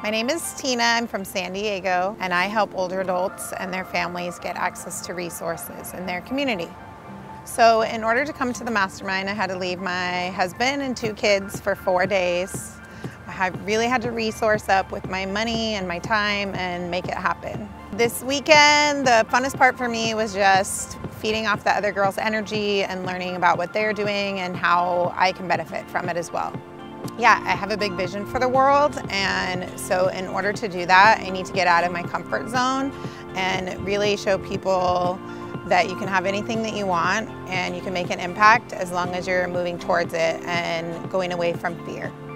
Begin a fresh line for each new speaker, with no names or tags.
My name is Tina. I'm from San Diego, and I help older adults and their families get access to resources in their community. So in order to come to the Mastermind, I had to leave my husband and 2 kids for 4 days. I really had to resource up with my money and my time and make it happen. This weekend, the funnest part for me was just feeding off the other girls' energy and learning about what they're doing and how I can benefit from it as well. Yeah, I have a big vision for the world, and so in order to do that, I need to get out of my comfort zone and really show people that you can have anything that you want and you can make an impact as long as you're moving towards it and going away from fear.